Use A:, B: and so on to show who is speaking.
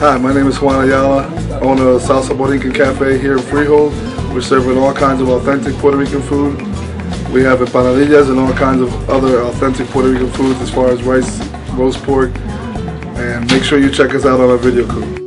A: Hi, my name is Juan Ayala, owner of Salsa Borinquen Cafe here in Freehold. We're serving all kinds of authentic Puerto Rican food. We have empanadillas and all kinds of other authentic Puerto Rican foods as far as rice, roast pork, and make sure you check us out on our video crew.